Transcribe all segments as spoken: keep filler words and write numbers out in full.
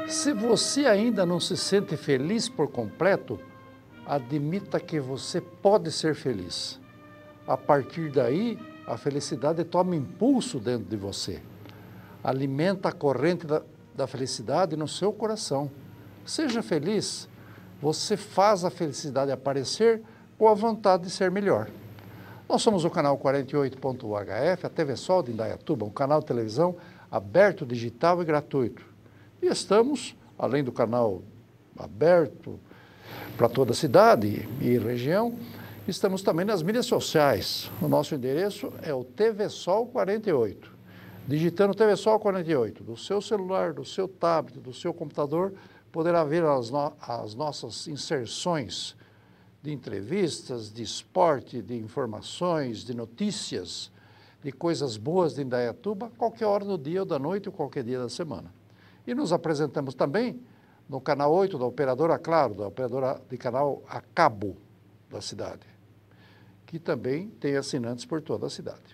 Se você ainda não se sente feliz por completo, admita que você pode ser feliz. A partir daí, a felicidade toma impulso dentro de você. Alimenta a corrente da, da felicidade no seu coração. Seja feliz. Você faz a felicidade aparecer com a vontade de ser melhor. Nós somos o canal quarenta e oito ponto H F, a T V Sol de Indaiatuba, um canal de televisão aberto, digital e gratuito. E estamos, além do canal aberto para toda a cidade e região, estamos também nas mídias sociais. O nosso endereço é o T V Sol quarenta e oito. Digitando T V Sol quarenta e oito, do seu celular, do seu tablet, do seu computador, poderá ver as, no as nossas inserções de entrevistas, de esporte, de informações, de notícias, de coisas boas de Indaiatuba, qualquer hora do dia ou da noite ou qualquer dia da semana. E nos apresentamos também no canal oito da operadora Claro, da operadora de canal a cabo da cidade, que também tem assinantes por toda a cidade.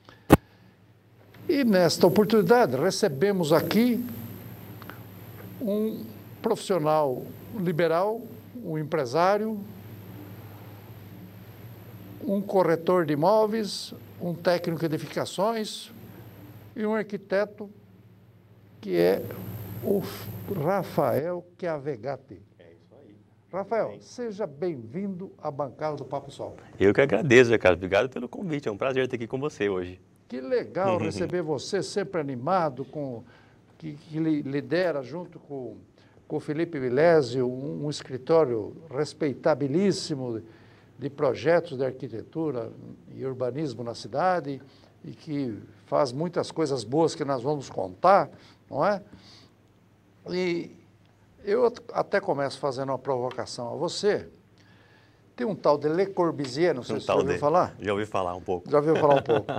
E nesta oportunidade recebemos aqui um profissional liberal, um empresário, um corretor de imóveis, um técnico de edificações e um arquiteto que é o Rafael Chiavegatti. É isso aí. Rafael, seja bem-vindo à bancada do Papo Sol. Eu que agradeço, Ricardo. Obrigado pelo convite. É um prazer estar aqui com você hoje. Que legal receber você, sempre animado, com, que, que lidera junto com, com o Felipe Vilésio, um, um escritório respeitabilíssimo de projetos de arquitetura e urbanismo na cidade e que faz muitas coisas boas que nós vamos contar, não é? E eu até começo fazendo uma provocação a você. Tem um tal de Le Corbusier, não sei Um se você já ouviu de... falar? Já ouvi falar um pouco. Já ouviu falar um pouco.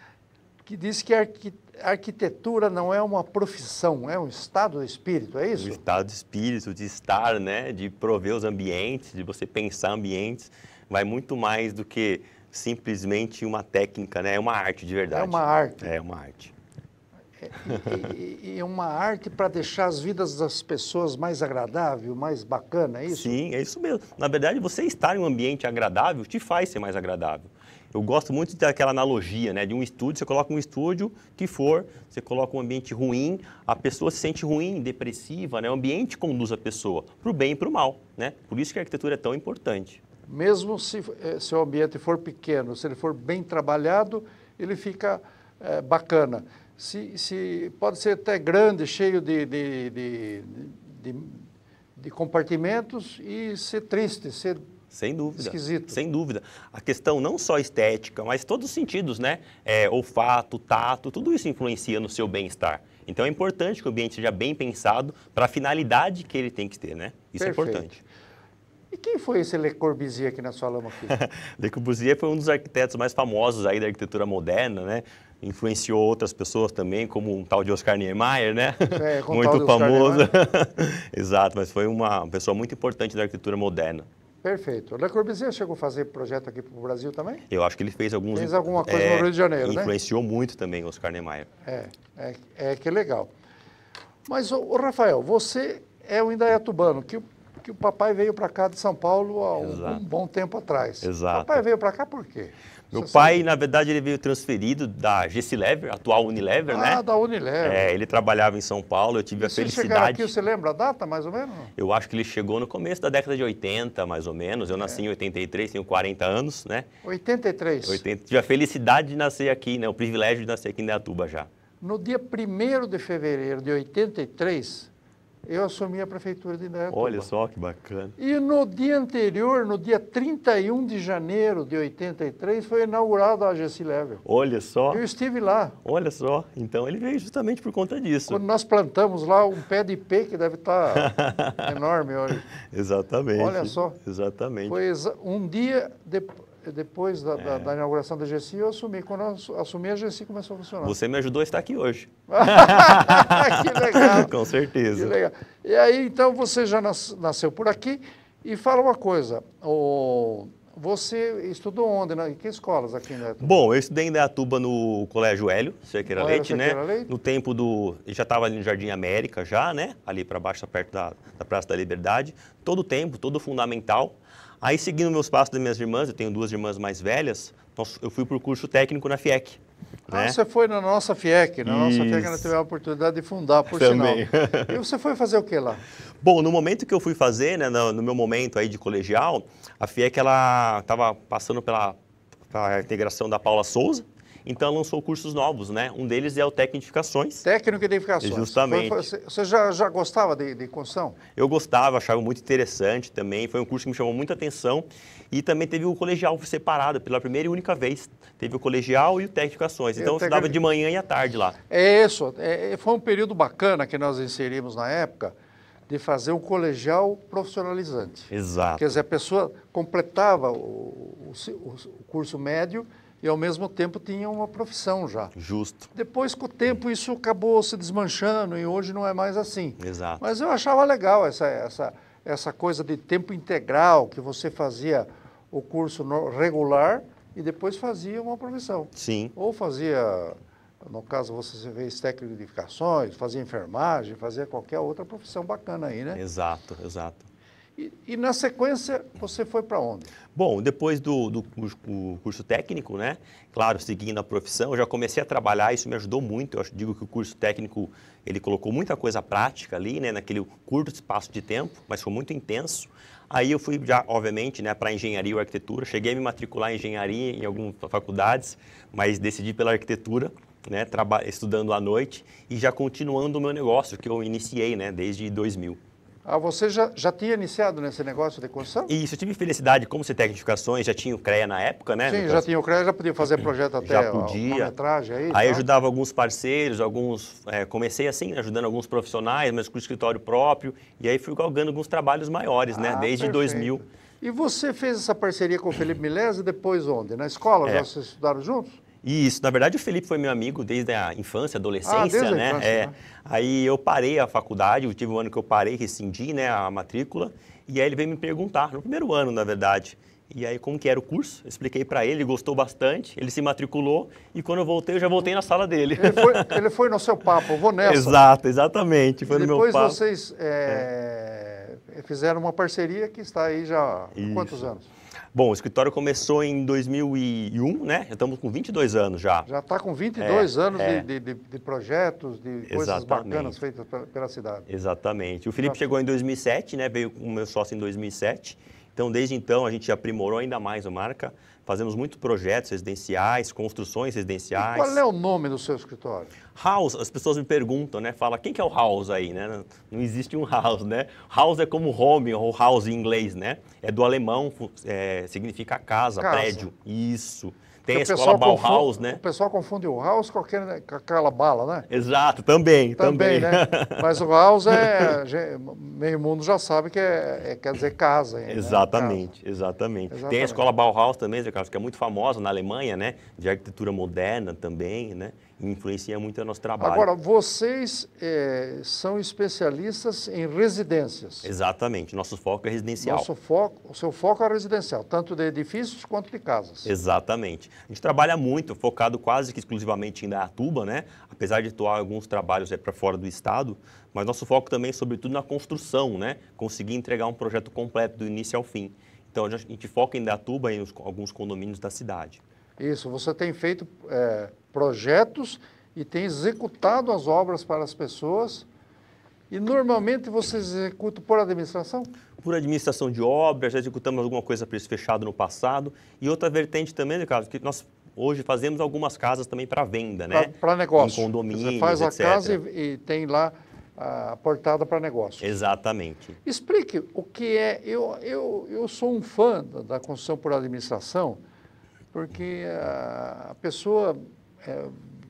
Que diz que a arqui... arquitetura não é uma profissão, é um estado de espírito, é isso? Um estado de espírito, de estar, né? De prover os ambientes, de você pensar ambientes, vai muito mais do que simplesmente uma técnica, né? É uma arte de verdade. É uma arte. É uma arte. É, e, e uma arte para deixar as vidas das pessoas mais agradável, mais bacana, é isso? Sim, é isso mesmo. Na verdade, você estar em um ambiente agradável te faz ser mais agradável. Eu gosto muito daquela analogia, né? De um estúdio, você coloca um estúdio que for, você coloca um ambiente ruim, a pessoa se sente ruim, depressiva, né? O ambiente conduz a pessoa para o bem e para o mal, né? Por isso que a arquitetura é tão importante. Mesmo se, se o ambiente for pequeno, se ele for bem trabalhado, ele fica é, bacana. Se, se, pode ser até grande, cheio de, de, de, de, de compartimentos e ser triste, ser Sem dúvida. esquisito. Sem dúvida. A questão não só estética, mas todos os sentidos, né? É, olfato, tato, tudo isso influencia no seu bem-estar. Então é importante que o ambiente seja bem pensado para a finalidade que ele tem que ter, né? Isso Perfeito. É importante. E quem foi esse Le Corbusier que nós falamos aqui? Le Corbusier foi um dos arquitetos mais famosos aí da arquitetura moderna, né? Influenciou outras pessoas também, como um tal de Oscar Niemeyer, né? É, com muito tal de Oscar famoso. Exato, mas foi uma pessoa muito importante da arquitetura moderna. Perfeito. Le Corbusier chegou a fazer projeto aqui para o Brasil também? Eu acho que ele fez alguns... Fez alguma coisa é, no Rio de Janeiro, né? Influenciou muito também o Oscar Niemeyer. É, é, é que legal. Mas, ô, Rafael, você é um indaiatubano, que, que o papai veio para cá de São Paulo há um, um bom tempo atrás. Exato. O papai veio para cá por quê? Meu Você pai, sabe? na verdade, ele veio transferido da Gessilever, atual Unilever, ah, né? Ah, da Unilever. É, ele trabalhava em São Paulo, eu tive e a se felicidade... chegar aqui, você lembra a data, mais ou menos? Eu acho que ele chegou no começo da década de oitenta, mais ou menos. Eu nasci é. em oitenta e três, tenho quarenta anos, né? oitenta e três. oitenta, tive a felicidade de nascer aqui, né? O privilégio de nascer aqui em Indaiatuba já. No dia primeiro de fevereiro de oitenta e três, eu assumi a prefeitura de Indaiatuba. Olha só que bacana. E no dia anterior, no dia trinta e um de janeiro de oitenta e três, foi inaugurada a Gessilever. Olha só. Eu estive lá. Olha só. Então ele veio justamente por conta disso. Quando nós plantamos lá um pé de ipê que deve estar enorme hoje. Exatamente. Olha só. Exatamente. Foi um dia de, depois da, é. da, da inauguração da Gessi, eu assumi. Quando eu assumi, a Gessi começou a funcionar. Você me ajudou a estar aqui hoje. Que legal. Com certeza. Que legal. E aí, então, você já nas, nasceu por aqui. E fala uma coisa, o, você estudou onde? Né? Em que escolas aqui em Indaiatuba? Bom, eu estudei em Indaiatuba no Colégio Hélio Cerqueira Leite, Cerqueira né? Leite? No tempo do... Eu já estava ali no Jardim América, já, né? Ali para baixo, perto da, da Praça da Liberdade. Todo o tempo, todo fundamental. Aí, seguindo meus passos das minhas irmãs, eu tenho duas irmãs mais velhas, eu fui para o curso técnico na FIEC. Ah, né? você foi na nossa FIEC, na nossa FIEC nós tivemos a oportunidade de fundar, por Também. sinal. E você foi fazer o que lá? Bom, no momento que eu fui fazer, né, no, no meu momento aí de colegial, a FIEC ela estava passando pela, pela integração da Paula Souza, então ela lançou cursos novos, né? Um deles é o Técnico de Edificações. Técnico de Edificações. Justamente. Foi, foi, você já, já gostava de, de construção? Eu gostava, achava muito interessante também, foi um curso que me chamou muita atenção. E também teve o colegial separado, pela primeira e única vez. Teve o colegial e o Técnico de Edificações. Então eu estudava de manhã e à tarde lá. É isso, é, foi um período bacana que nós inserimos na época, de fazer um colegial profissionalizante. Exato. Quer dizer, a pessoa completava o, o, o curso médio e, ao mesmo tempo, tinha uma profissão já. Justo. Depois, com o tempo, isso acabou se desmanchando e hoje não é mais assim. Exato. Mas eu achava legal essa, essa, essa coisa de tempo integral, que você fazia o curso no, regular e depois fazia uma profissão. Sim. Ou fazia, no caso, você fez técnico de edificações, fazia enfermagem, fazia qualquer outra profissão bacana aí, né? Exato, exato. E, e na sequência, você foi para onde? Bom, depois do, do curso, curso técnico, né? Claro, seguindo a profissão, eu já comecei a trabalhar, isso me ajudou muito. Eu acho, digo que o curso técnico, ele colocou muita coisa prática ali, né? Naquele curto espaço de tempo, mas foi muito intenso. Aí eu fui já, obviamente, né, para engenharia ou arquitetura. Cheguei a me matricular em engenharia em algumas faculdades, mas decidi pela arquitetura, né? Estudando à noite e já continuando o meu negócio, que eu iniciei, né? Desde dois mil. Ah, você já, já tinha iniciado nesse negócio de construção? Isso, eu tive felicidade, como ser técnico de edificações, já tinha o CREA na época, né? Sim, já tinha o CREA, já podia fazer projeto até já podia. uma metragem aí. Aí tá? ajudava alguns parceiros, alguns, é, comecei assim, ajudando alguns profissionais, mas com escritório próprio, e aí fui galgando alguns trabalhos maiores, Ah, né? Desde perfeito. dois mil. E você fez essa parceria com o Felipe Milese depois onde? Na escola? É. Já vocês estudaram juntos? Isso, na verdade o Felipe foi meu amigo desde a infância, adolescência, Ah, desde a né? infância, é. né? Aí eu parei a faculdade, eu tive um ano que eu parei, rescindi, né, a matrícula, e aí ele veio me perguntar, no primeiro ano, na verdade, e aí como que era o curso, eu expliquei para ele, ele gostou bastante, ele se matriculou, e quando eu voltei, eu já voltei na sala dele. Ele foi, ele foi no seu papo, eu vou nessa. Exato, exatamente, foi e no meu depois papo. vocês é, é. fizeram uma parceria que está aí já há quantos anos? Bom, o escritório começou em dois mil e um, né? Já estamos com vinte e dois anos já. Já está com vinte e dois é, anos é. De, de, de projetos, de coisas Exatamente. bacanas feitas pela, pela cidade. Exatamente. O Felipe Já. chegou em dois mil e sete, né? Veio com o meu sócio em dois mil e sete. Então, desde então, a gente aprimorou ainda mais a marca. Fazemos muitos projetos residenciais, construções residenciais. E qual é o nome do seu escritório? House, as pessoas me perguntam, né? Fala, quem que é o house aí, né? Não existe um house, né? House é como home ou house em inglês, né? É do alemão, é, significa casa, Casa. prédio. Isso. Tem Porque a escola Bauhaus, confunde, né? O pessoal confunde o house com, aquele, com aquela bala, né? Exato, também, Também, também. né? Mas o house é, ge- meio mundo já sabe que é, é- quer dizer casa. Né? Exatamente, Casa. exatamente, Tem Exatamente. a escola Bauhaus também, Zé Carlos, que é muito famosa na Alemanha, né? De arquitetura moderna também, né? E influencia muito o nosso trabalho. Agora, vocês eh, são especialistas em residências. Exatamente, nosso foco é residencial. Nosso foco, o seu foco é residencial, tanto de edifícios quanto de casas. Exatamente. A gente trabalha muito, focado quase que exclusivamente em Indaiatuba, né? Apesar de atuar alguns trabalhos para fora do estado, mas nosso foco também, sobretudo, na construção, né? Conseguir entregar um projeto completo do início ao fim. Então, a gente foca em Indaiatuba e em alguns condomínios da cidade. Isso, você tem feito eh, projetos e tem executado as obras para as pessoas. E normalmente vocês executam por administração? Por administração de obras, já executamos alguma coisa preço fechado no passado. E outra vertente também, né, Carlos, que nós hoje fazemos algumas casas também para venda, né? Para negócio. Em condomínios, Você faz a etcétera. casa e, e tem lá a portada para negócio. Exatamente. Explique o que é. Eu, eu, eu sou um fã da, da construção por administração, porque a, a pessoa é,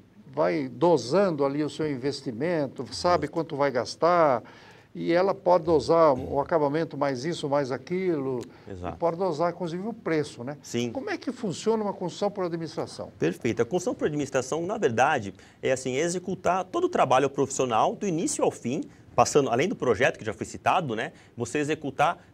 vai dosando ali o seu investimento, sabe quanto vai gastar, e ela pode dosar o acabamento mais isso, mais aquilo, Exato. e pode dosar, inclusive, o preço, né? Sim. Como é que funciona uma construção por administração? Perfeito. A construção por administração, na verdade, é assim, executar todo o trabalho profissional do início ao fim, passando, além do projeto que já foi citado, né? Você executar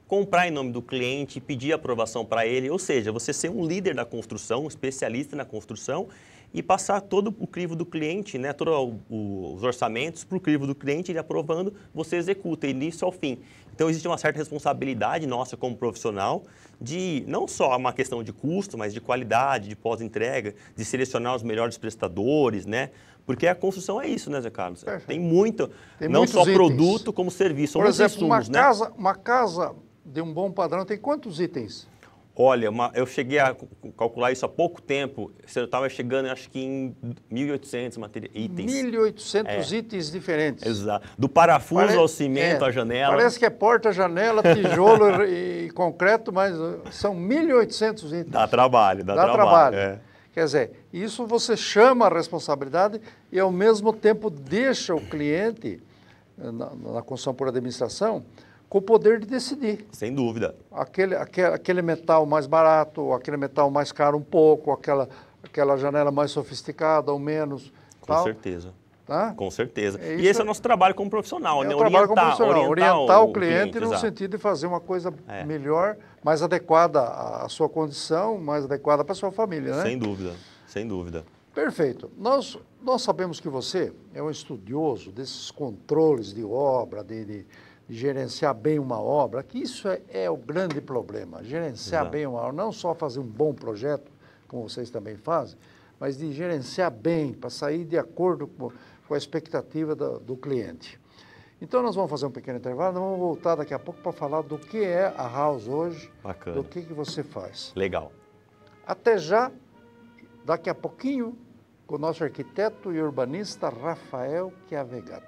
comprar em nome do cliente, pedir aprovação para ele, ou seja, você ser um líder da construção, um especialista na construção e passar todo o crivo do cliente, né, todos os orçamentos para o crivo do cliente, ele aprovando, você executa, e início ao fim. Então, existe uma certa responsabilidade nossa como profissional de não só uma questão de custo, mas de qualidade, de pós-entrega, de selecionar os melhores prestadores, né? Porque a construção é isso, né, Zé Carlos? Perfeito. Tem muito, Tem não só itens. produto como serviço, são Por muitos exemplo, insumos, uma, né? casa, uma casa de um bom padrão tem quantos itens? Olha, uma, eu cheguei a calcular isso há pouco tempo, eu estava chegando, acho que em mil e oitocentos itens. mil e oitocentos É. itens diferentes. Exato. Do parafuso Pare- ao cimento, é, à janela. Parece que é porta, janela, tijolo e, e concreto, mas uh, são mil e oitocentos itens. Dá trabalho, dá, Dá trabalho. trabalho. É. Quer dizer, isso você chama a responsabilidade e, ao mesmo tempo, deixa o cliente, na, na construção por administração, com o poder de decidir. Sem dúvida. Aquele, aquele, aquele metal mais barato, aquele metal mais caro um pouco, aquela, aquela janela mais sofisticada ou menos. Com tal, certeza. Tá? Com certeza. É e isso- esse é o nosso trabalho como profissional, É né? o trabalho como Orientar, profissional, orientar, orientar o, o cliente, cliente, no exato. sentido de fazer uma coisa É. melhor, mais adequada à sua condição, mais adequada para a sua família, né? Sem dúvida, sem dúvida. Perfeito. Nós, nós sabemos que você é um estudioso desses controles de obra, de, de, de gerenciar bem uma obra, que isso é, é o grande problema, gerenciar Exato. bem uma obra, não só fazer um bom projeto, como vocês também fazem, mas de gerenciar bem, para sair de acordo com, com a expectativa da, do cliente. Então, nós vamos fazer um pequeno intervalo, nós vamos voltar daqui a pouco para falar do que é a House hoje, Bacana. do que, que você faz. Legal. Até já, daqui a pouquinho, com o nosso arquiteto e urbanista Rafael Chiavegatti.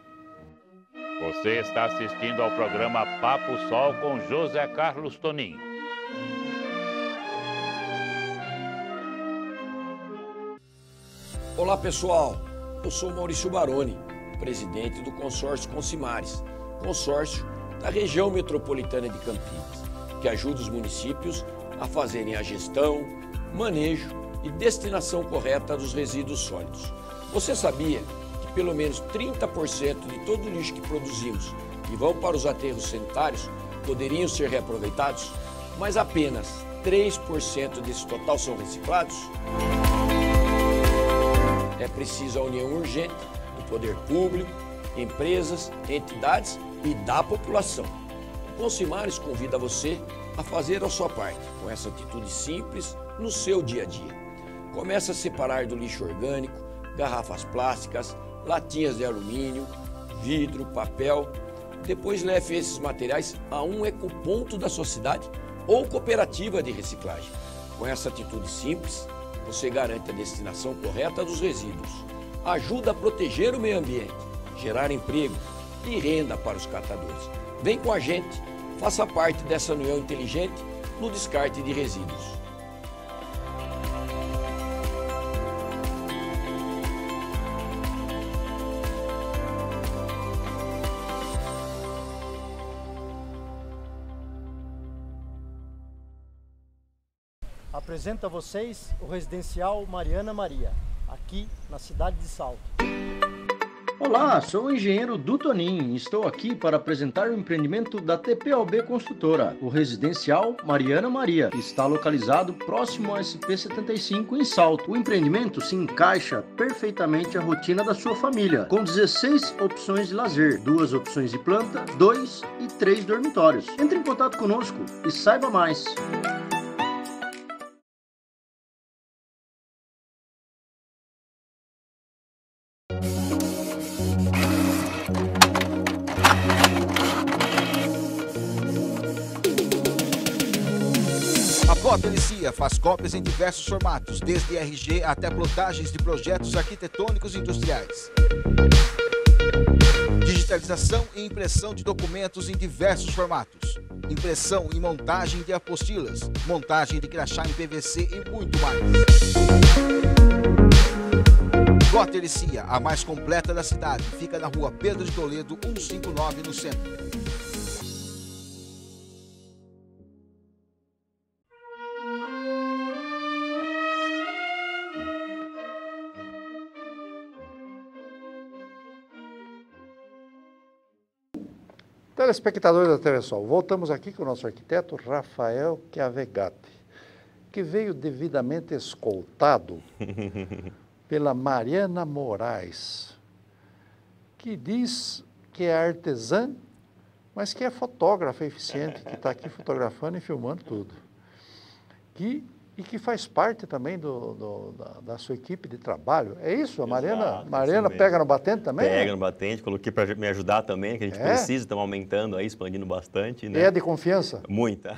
Você está assistindo ao programa Papo Sol com José Carlos Toninho. Olá pessoal, eu sou Maurício Baroni, presidente do consórcio Consimares, consórcio da região metropolitana de Campinas, que ajuda os municípios a fazerem a gestão, manejo e destinação correta dos resíduos sólidos. Você sabia que pelo menos trinta por cento de todo o lixo que produzimos e vão para os aterros sanitários poderiam ser reaproveitados, mas apenas três por cento desse total são reciclados? É preciso a união urgente do poder público, empresas, entidades e da população. O Consimares convida você a fazer a sua parte, com essa atitude simples no seu dia a dia. Comece a separar do lixo orgânico, garrafas plásticas, latinhas de alumínio, vidro, papel. Depois leve esses materiais a um ecoponto da sua cidade ou cooperativa de reciclagem. Com essa atitude simples, você garante a destinação correta dos resíduos, ajuda a proteger o meio ambiente, gerar emprego e renda para os catadores. Vem com a gente, faça parte dessa união inteligente no descarte de resíduos. Apresento a vocês o residencial Mariana Maria, aqui na cidade de Salto. Olá, sou o engenheiro do Toninho e estou aqui para apresentar o empreendimento da T P O B Construtora, o residencial Mariana Maria, que está localizado próximo ao S P setenta e cinco em Salto. O empreendimento se encaixa perfeitamente à rotina da sua família, com dezesseis opções de lazer, duas opções de planta, dois e três dormitórios. Entre em contato conosco e saiba mais. A Plot Elicia faz cópias em diversos formatos, desde R G até plotagens de projetos arquitetônicos e industriais. Digitalização e impressão de documentos em diversos formatos. Impressão e montagem de apostilas, montagem de crachá em P V C e muito mais. Plot Elicia, a mais completa da cidade, fica na rua Pedro de Toledo, cento e cinquenta e nove, no centro. Telespectadores da T V Sol, voltamos aqui com o nosso arquiteto Rafael Chiavegatti, que veio devidamente escoltado pela Mariana Moraes, que diz que é artesã, mas que é fotógrafa eficiente, que está aqui fotografando e filmando tudo. Que, e que faz parte também do, do, da, da sua equipe de trabalho. É isso? A Mariana, Exato, Mariana isso pega no batente também? Pega né? no batente, coloquei para me ajudar também, que a gente É? precisa, estamos aumentando aí, expandindo bastante. Né? E é de confiança? Muita.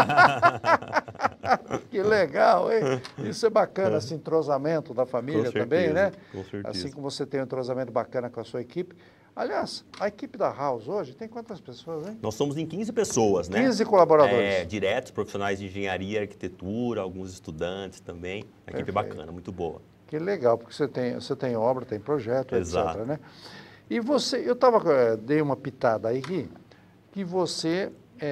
Que legal, hein? Isso é bacana, esse entrosamento da família Com também, certeza, né? com certeza. Assim como você tem um entrosamento bacana com a sua equipe. Aliás, a equipe da House hoje tem quantas pessoas, hein? Nós somos em quinze pessoas, né? quinze colaboradores. É, diretos, profissionais de engenharia, arquitetura, alguns estudantes também. A equipe Perfeito. bacana, muito boa. Que legal, porque você tem, você tem obra, tem projeto, Exato. etcétera, né? E você, eu tava, eh, dei uma pitada aí que, que você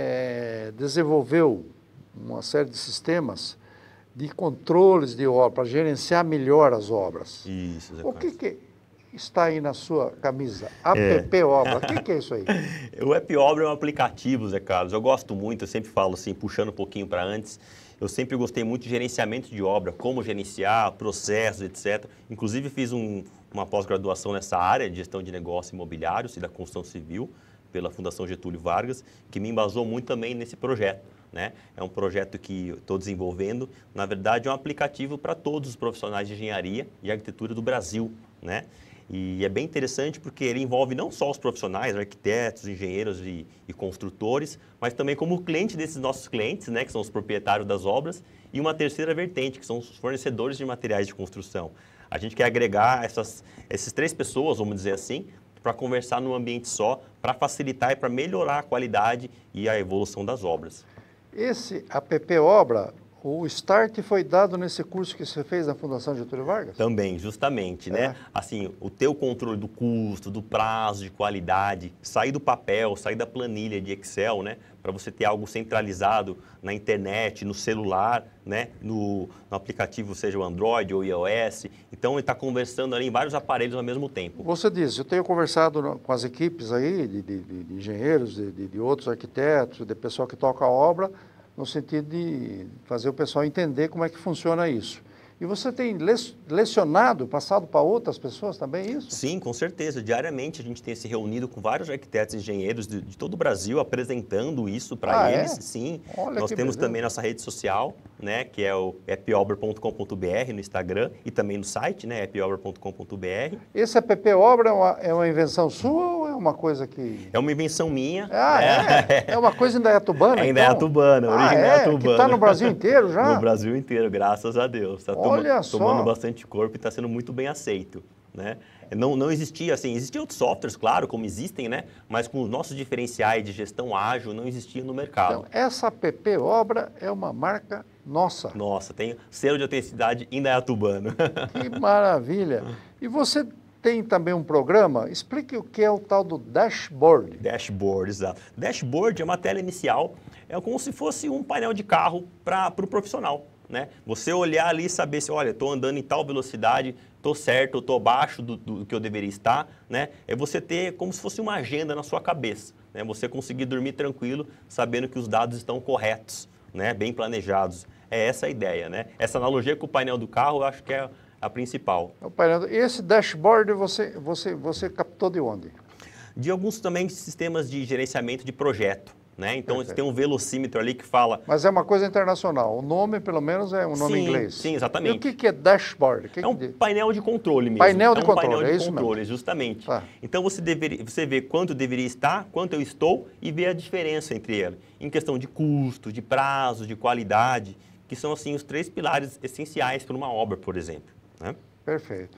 eh, desenvolveu uma série de sistemas de controles de obra, para gerenciar melhor as obras. Isso, Zé O que, Carlos. que está aí na sua camisa? App Obra, o que, que é isso aí? O App Obra é um aplicativo, Zé Carlos. Eu gosto muito, eu sempre falo assim, puxando um pouquinho para antes. Eu sempre gostei muito de gerenciamento de obra, como gerenciar, processos, etcétera. Inclusive fiz um, uma pós-graduação nessa área de gestão de negócios imobiliários e da construção civil pela Fundação Getúlio Vargas, que me embasou muito também nesse projeto. Né? É um projeto que estou desenvolvendo. Na verdade, é um aplicativo para todos os profissionais de engenharia e arquitetura do Brasil. Né? E é bem interessante porque ele envolve não só os profissionais, arquitetos, engenheiros e, e construtores, mas também como cliente desses nossos clientes, né, que são os proprietários das obras, e uma terceira vertente, que são os fornecedores de materiais de construção. A gente quer agregar essas, essas três pessoas, vamos dizer assim, para conversar num ambiente só, para facilitar e para melhorar a qualidade e a evolução das obras. Esse App Obra, o start foi dado nesse curso que você fez na Fundação Getúlio Vargas? Também, justamente, né? É. Assim, o teu controle do custo, do prazo, de qualidade, sair do papel, sair da planilha de Excel, né? Para você ter algo centralizado na internet, no celular, né? No, no aplicativo, seja o Android ou iOS. Então, ele está conversando ali em vários aparelhos ao mesmo tempo. Você disse, eu tenho conversado no- com as equipes aí, de, de- de- de engenheiros, de, de- de outros arquitetos, de pessoal que toca a obra, no sentido de fazer o pessoal entender como é que funciona isso. E você tem le- lecionado, passado para outras pessoas também isso? Sim, com certeza. Diariamente a gente tem se reunido com vários arquitetos e engenheiros de, de todo o Brasil, apresentando isso para Ah, é? eles. Sim. Olha Nós que temos beleza. também nossa rede social, né, que é o app obra ponto com ponto br no Instagram e também no site, né, app obra ponto com ponto br. Esse App Obra é uma, é uma invenção sua ou é uma coisa que... É uma invenção minha. Ah, né? é? É uma coisa indaiatubana, É então? indaiatubana, Ah, origem é? indaiatubana. Que está no Brasil inteiro já? No Brasil inteiro, graças a Deus. Está Olha só. tomando bastante corpo e está sendo muito bem aceito. Né? Não, não existia, assim, existiam outros softwares, claro, como existem, né? Mas com os nossos diferenciais de gestão ágil, não existia no mercado. Então, essa App Obra é uma marca nossa. Nossa, tem selo de autenticidade indaiatubano. Que maravilha. E você tem também um programa, explique o que é o tal do dashboard. Dashboard, exato. Dashboard é uma tela inicial, é como se fosse um painel de carro para o pro profissional. Né? Você olhar ali e saber se, olha, estou andando em tal velocidade, estou certo, estou abaixo do, do que eu deveria estar, né? É você ter como se fosse uma agenda na sua cabeça, né? Você conseguir dormir tranquilo, sabendo que os dados estão corretos, né? Bem planejados. É essa a ideia, né? Essa analogia com o painel do carro, eu acho que é a principal. O painel- Esse dashboard você, você, você captou de onde? De alguns também sistemas de gerenciamento de projeto, né? Então, Perfeito. tem um velocímetro ali que fala... Mas é uma coisa internacional. O nome, pelo menos, é um nome Sim, em inglês. sim, exatamente. E o que, que é dashboard? O que É um que- painel de controle mesmo. Painel de é um controle, painel é de isso controle, mesmo. justamente. Tá. Então você, deveria, você vê quanto deveria estar, quanto eu estou e vê a diferença entre eles. Em questão de custo, de prazo, de qualidade, que são assim os três pilares essenciais para uma obra, por exemplo. Né? Perfeito.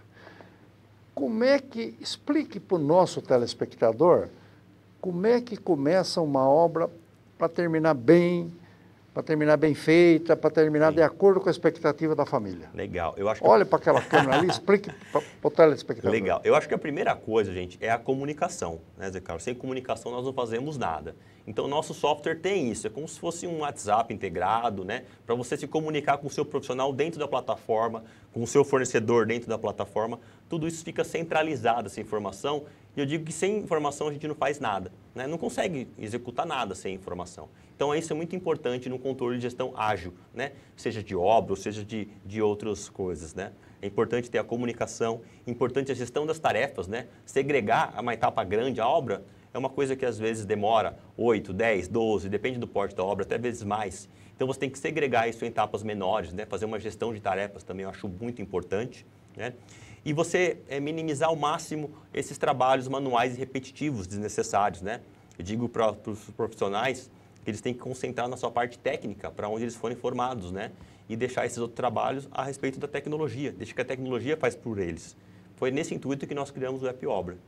Como é que, explique para o nosso telespectador, como é que começa uma obra para terminar bem, para terminar bem feita, para terminar de acordo com a expectativa da família? Legal. Eu acho que Olhe para aquela câmera ali, explique para o telespectador. Legal. Eu acho que a primeira coisa, gente, é a comunicação, né, Zé Carlos? Sem comunicação nós não fazemos nada. Então, o nosso software tem isso, é como se fosse um WhatsApp integrado, né? Para você se comunicar com o seu profissional dentro da plataforma, com o seu fornecedor dentro da plataforma, tudo isso fica centralizado, essa informação. E eu digo que sem informação a gente não faz nada, né? Não consegue executar nada sem informação. Então, isso é muito importante no controle de gestão ágil, né? Seja de obra ou seja de, de outras coisas, né? É importante ter a comunicação, é importante a gestão das tarefas, né? Segregar uma etapa grande, a obra, é uma coisa que às vezes demora oito, dez, doze, depende do porte da obra, até vezes mais. Então, você tem que segregar isso em etapas menores, né? Fazer uma gestão de tarefas também eu acho muito importante, né? E você é, minimizar ao máximo esses trabalhos manuais e repetitivos desnecessários, né? Eu digo para os profissionais que eles têm que concentrar na sua parte técnica, para onde eles forem formados, né? E deixar esses outros trabalhos a respeito da tecnologia, deixa que a tecnologia faz por eles. Foi nesse intuito que nós criamos o App Obra.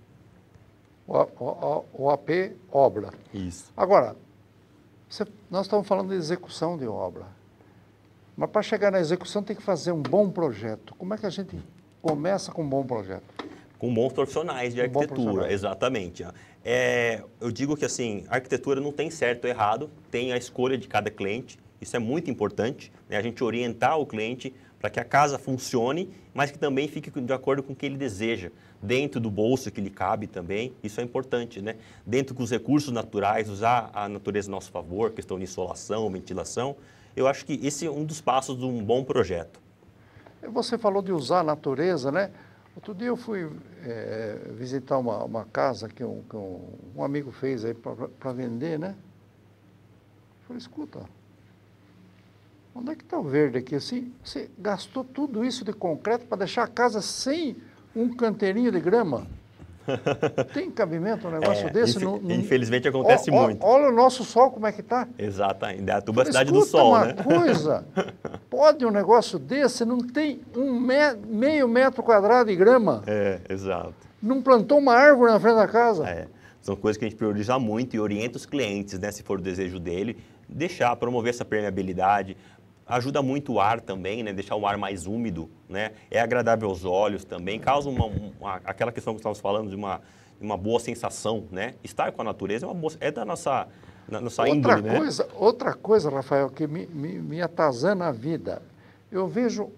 O, o, o A P Obra. Isso. Agora, você, nós estamos falando de execução de obra. Mas para chegar na execução tem que fazer um bom projeto. Como é que a gente começa com um bom projeto? Com bons profissionais de Com arquitetura, exatamente. É, eu digo que assim, a arquitetura não tem certo ou errado, tem a escolha de cada cliente. Isso é muito importante, né? A gente orientar o cliente para que a casa funcione, mas que também fique de acordo com o que ele deseja. Dentro do bolso que lhe cabe também, isso é importante, né? Dentro dos recursos naturais, usar a natureza a nosso favor, questão de insolação, ventilação. Eu acho que esse é um dos passos de um bom projeto. Você falou de usar a natureza, né? Outro dia eu fui é, visitar uma, uma casa que um, que um, um amigo fez aí para vender, né? Eu falei, escuta, onde é que está o verde aqui? Assim, você gastou tudo isso de concreto para deixar a casa sem um canteirinho de grama? Tem cabimento um negócio é, desse? Inf no, no... Infelizmente acontece ó, ó, muito. Olha o nosso sol como é que está. Exatamente, a tuba é a Falei, cidade do sol, uma né? coisa, pode um negócio desse, não tem um me meio metro quadrado de grama. É, exato. Não plantou uma árvore na frente da casa. É, são coisas que a gente prioriza muito e orienta os clientes, né, se for o desejo dele, deixar, promover essa permeabilidade. Ajuda muito o ar também, né, deixar o ar mais úmido, né, é agradável aos olhos também, causa uma, uma, aquela questão que estávamos falando de uma, uma boa sensação, né, estar com a natureza é, uma boa, é da nossa, na, nossa outra índole, né. Coisa, outra coisa, Rafael, que me, me, me atazana a vida, eu vejo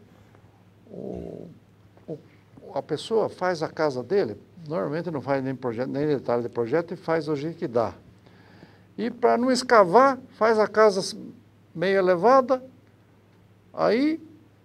o, o, a pessoa faz a casa dele, normalmente não faz nem, projeto, nem detalhe de projeto e faz do jeito que dá. E para não escavar, faz a casa meio elevada, aí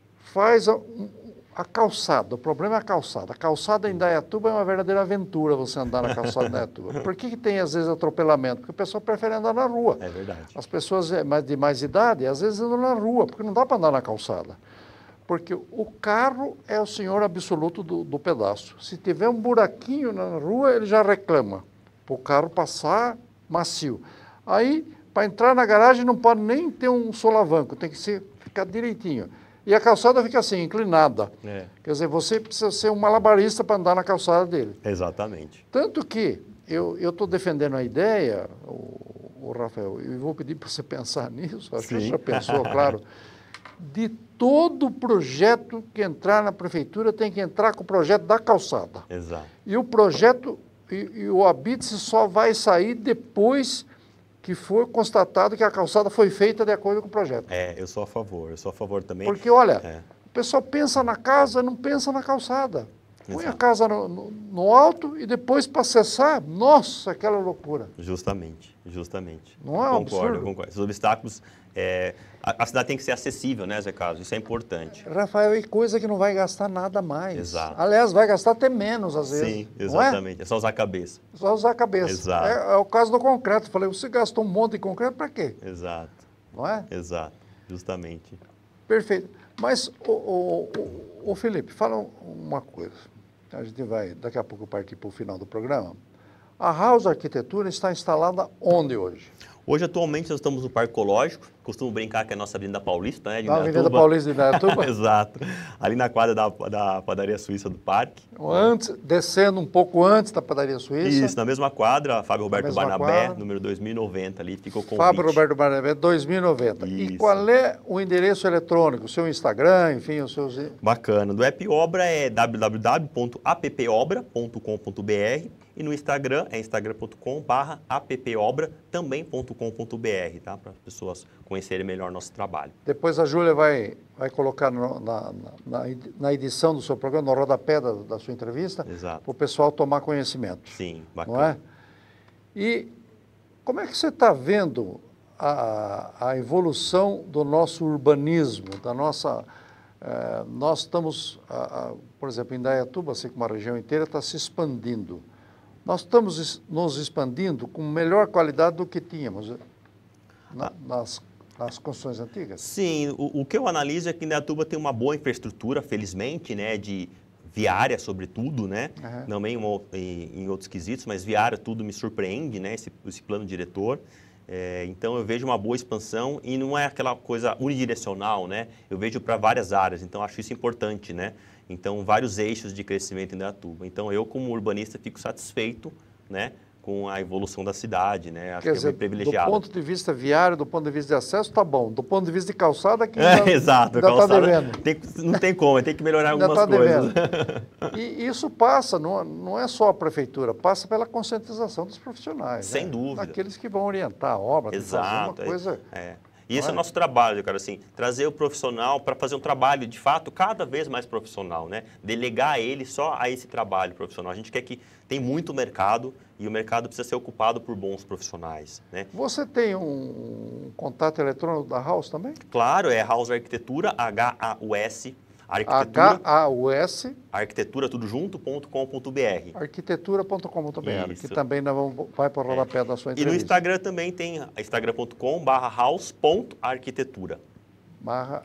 faz a, a calçada. O problema é a calçada. A calçada em Indaiatuba é uma verdadeira aventura você andar na calçada de Indaiatuba. Por que, que tem, às vezes, atropelamento? Porque o pessoal prefere andar na rua. É verdade. As pessoas de mais idade, às vezes, andam na rua, porque não dá para andar na calçada. Porque o carro é o senhor absoluto do, do pedaço. Se tiver um buraquinho na rua, ele já reclama. Para o carro passar macio. Aí, para entrar na garagem, não pode nem ter um solavanco, tem que ser, ficar direitinho. E a calçada fica assim, inclinada. É. Quer dizer, você precisa ser um malabarista para andar na calçada dele. Exatamente. Tanto que eu estou defendendo a ideia, o, o Rafael, e vou pedir para você pensar nisso, acho que você já pensou, claro, de todo projeto que entrar na prefeitura tem que entrar com o projeto da calçada. Exato. E o projeto, e, e o habite-se só vai sair depois que for constatado que a calçada foi feita de acordo com o projeto. É, eu sou a favor, eu sou a favor também. Porque, olha, é. o pessoal pensa na casa, não pensa na calçada. Põe Exato. a casa no, no, no alto e depois para acessar, nossa, aquela loucura. Justamente, justamente. Não é um concordo, absurdo? eu concordo. Os obstáculos, é, a, a cidade tem que ser acessível, né, Zé Carlos? Isso é importante. Rafael, e coisa que não vai gastar nada mais. Exato. Aliás, vai gastar até menos, às vezes. Sim, não é? exatamente. É? é só usar a cabeça. Só usar a cabeça. Exato. É, é o caso do concreto. Falei, você gastou um monte de concreto para quê? Exato. Não é? Exato, justamente. Perfeito. Mas, o, o, o, o Felipe, fala uma coisa. A gente vai, daqui a pouco, partir para o final do programa. A House Arquitetura está instalada onde hoje? Hoje, atualmente, nós estamos no Parque Ecológico. Costumo brincar que é a nossa Avenida Paulista, né? De Na Avenida Paulista de Indaiatuba? Exato. Ali na quadra da, da padaria suíça do parque. Antes, descendo um pouco antes da padaria suíça. Isso, na mesma quadra, Fábio Roberto Barnabé, quadra. número dois mil e noventa, ali ficou o convite. Fábio Roberto Barnabé, dois mil e noventa. Isso. E qual é o endereço eletrônico? O seu Instagram, enfim, os seus... Bacana. Do App Obra é w w w ponto appobra ponto com ponto b r e no Instagram é instagram ponto com barra appobra também ponto com ponto b r, tá? Para as pessoas conhecerem melhor nosso trabalho. Depois a Júlia vai, vai colocar no, na, na, na edição do seu programa, no rodapé da, da sua entrevista, Exato. para o pessoal tomar conhecimento. Sim, bacana. Não é? E como é que você está vendo a, a evolução do nosso urbanismo, da nossa... Eh, nós estamos, a, a, por exemplo, em Indaiatuba, assim como a região inteira, está se expandindo. Nós estamos nos expandindo com melhor qualidade do que tínhamos na, nas, nas construções antigas? Sim, o, o que eu analiso é que Indaiatuba tem uma boa infraestrutura, felizmente, né, de viária, sobretudo, né, Uhum. também em, em outros quesitos, mas viária tudo me surpreende, né, esse, esse plano diretor. É, então eu vejo uma boa expansão e não é aquela coisa unidirecional, né? Eu vejo para várias áreas, então acho isso importante, né? Então vários eixos de crescimento em Indaiatuba. Então eu como urbanista fico satisfeito, né, com a evolução da cidade, né? Acho Quer que dizer, é bem privilegiado. do ponto de vista viário, do ponto de vista de acesso, tá bom. Do ponto de vista de calçada, que É, ainda, exato, ainda está calçada devendo. tem- não tem como, tem que melhorar Ainda algumas está coisas. devendo. E isso passa, não, não é só a prefeitura, passa pela conscientização dos profissionais. Sem né? dúvida. Daqueles que vão orientar a obra, de fazer Exato. uma coisa... É. E esse Não é é? o nosso trabalho, cara, assim, trazer o profissional para fazer um trabalho, de fato, cada vez mais profissional, né? Delegar ele só a esse trabalho profissional. A gente quer que tem muito mercado e o mercado precisa ser ocupado por bons profissionais, né? Você tem um contato eletrônico da House também? Claro, é House Arquitetura, H A U S, Arquitetura, H A U S, arquitetura tudo junto, ponto com ponto B R. arquitetura ponto com ponto br, que Isso. também nós vamos, vai para o rodapé da sua E entrevista. no Instagram também tem instagram ponto com barra house ponto arquitetura. Barra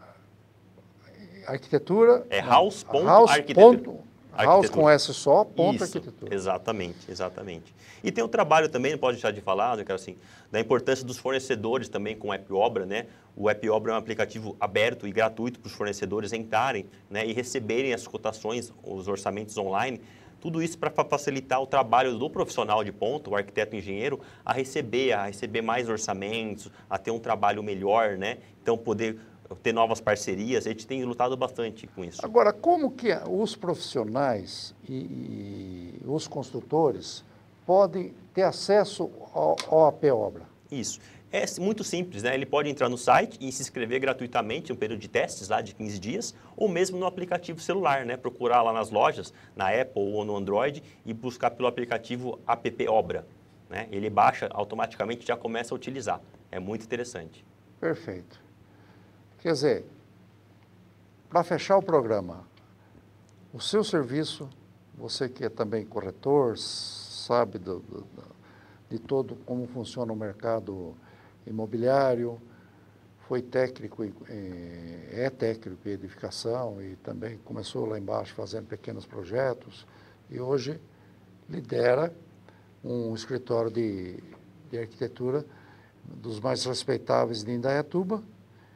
arquitetura. É não, house ponto house arquitetura. ponto- House com S só, ponto Isso, arquitetura. exatamente, exatamente. E tem o trabalho também, não pode deixar de falar, né, cara, assim, da importância dos fornecedores também com o App Obra, né? O App Obra é um aplicativo aberto e gratuito para os fornecedores entrarem, né, e receberem as cotações, os orçamentos online. Tudo isso para facilitar o trabalho do profissional de ponta, o arquiteto engenheiro, a receber, a receber mais orçamentos, a ter um trabalho melhor, né? Então poder ter novas parcerias, a gente tem lutado bastante com isso. Agora, como que os profissionais e, e os construtores podem ter acesso ao, ao A P Obra? Isso. É muito simples, né? Ele pode entrar no site e se inscrever gratuitamente, um período de testes lá de quinze dias, ou mesmo no aplicativo celular, né? Procurar lá nas lojas, na Apple ou no Android, e buscar pelo aplicativo App Obra, né? Ele baixa automaticamente e já começa a utilizar. É muito interessante. Perfeito. Quer dizer, para fechar o programa, o seu serviço, você que é também corretor, sabe do, do, de todo como funciona o mercado imobiliário, foi técnico, em, é técnico em edificação e também começou lá embaixo fazendo pequenos projetos e hoje lidera um escritório de, de arquitetura dos mais respeitáveis de Indaiatuba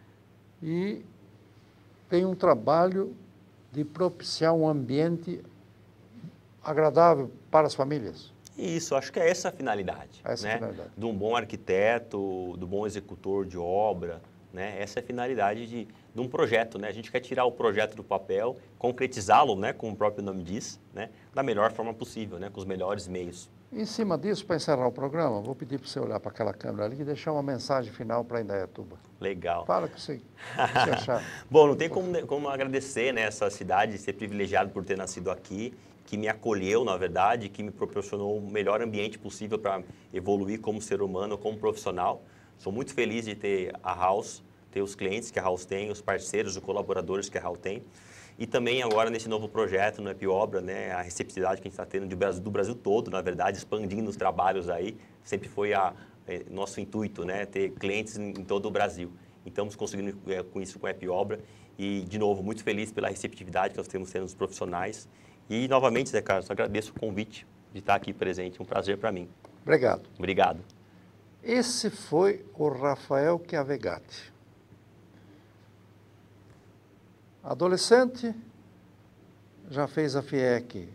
e tem um trabalho de propiciar um ambiente agradável para as famílias. Isso, acho que é essa a finalidade, Essa é a né? finalidade. De um bom arquiteto, do bom executor de obra, né? Essa é a finalidade de, de um projeto, né? A gente quer tirar o projeto do papel, concretizá-lo, né? Como o próprio nome diz, né? Da melhor forma possível, né? Com os melhores meios. Em cima disso, para encerrar o programa, vou pedir para você olhar para aquela câmera ali e deixar uma mensagem final para Indaiatuba. Legal. Fala o que você, o que você achar. Bom, não tem como, como agradecer, né, essa cidade, ser privilegiado por ter nascido aqui, que me acolheu, na verdade, que me proporcionou o melhor ambiente possível para evoluir como ser humano, como profissional. Sou muito feliz de ter a House, ter os clientes que a House tem, os parceiros, os colaboradores que a House tem. E também agora nesse novo projeto, no App Obra, né, a receptividade que a gente está tendo do Brasil, do Brasil todo, na verdade, expandindo os trabalhos aí, sempre foi a, é, nosso intuito, né, ter clientes em, em todo o Brasil. Então, estamos conseguindo é, com isso com a App Obra e, de novo, muito feliz pela receptividade que nós temos tendo dos profissionais. E, novamente, Zé Carlos, agradeço o convite de estar aqui presente, um prazer para mim. Obrigado. Obrigado. Esse foi o Rafael Chiavegatti. Adolescente, já fez a FIEC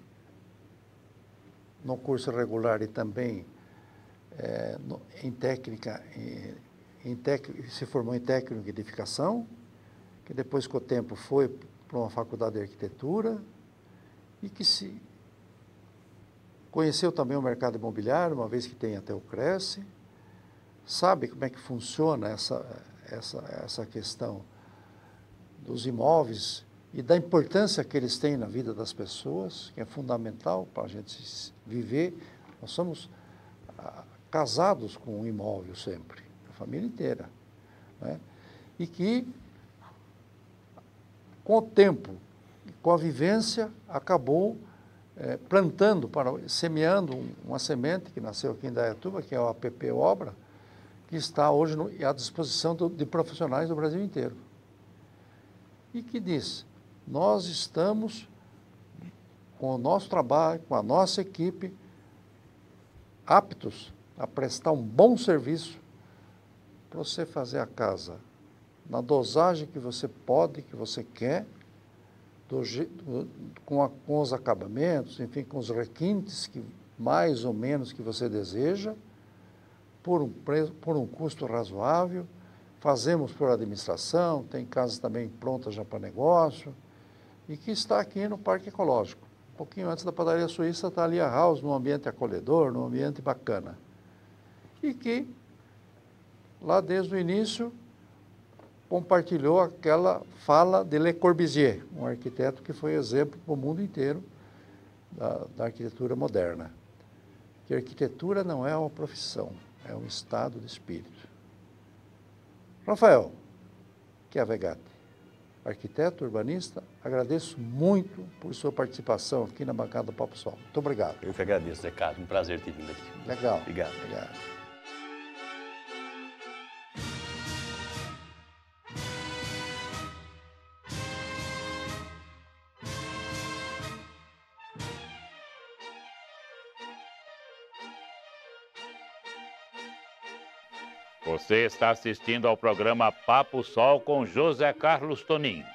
no curso regular e também é, no, em técnica, em, em tec, se formou em técnico de edificação, que depois com o tempo foi para uma faculdade de arquitetura e que se conheceu também o mercado imobiliário, uma vez que tem até o Cresce, sabe como é que funciona essa, essa, essa questão dos imóveis e da importância que eles têm na vida das pessoas, que é fundamental para a gente viver. Nós somos, casados com um imóvel sempre, a família inteira, né? E que, com o tempo, com a vivência, acabou é, plantando, para, semeando uma semente que nasceu aqui em Indaiatuba, que é o A P P Obra, que está hoje no, à disposição do, de profissionais do Brasil inteiro. E que diz, nós estamos com o nosso trabalho, com a nossa equipe, aptos a prestar um bom serviço para você fazer a casa na dosagem que você pode, que você quer, do, do, com, a, com os acabamentos, enfim, com os requintes que mais ou menos que você deseja, por um, preço, por um custo razoável. Fazemos por administração, tem casas também prontas já para negócio, e que está aqui no Parque Ecológico. Um pouquinho antes da Padaria Suíça está ali a House, num ambiente acolhedor, num ambiente bacana. E que, lá desde o início, compartilhou aquela fala de Le Corbusier, um arquiteto que foi exemplo para o mundo inteiro da, da arquitetura moderna. Que a arquitetura não é uma profissão, é um estado de espírito. Rafael Chiavegatti, arquiteto, urbanista, agradeço muito por sua participação aqui na bancada do Papo Sol. Muito obrigado. Eu que agradeço, Zé Carlos. Um prazer ter vindo aqui. Legal. Obrigado. Obrigado. Você está assistindo ao programa Papo Sol com José Carlos Tonin.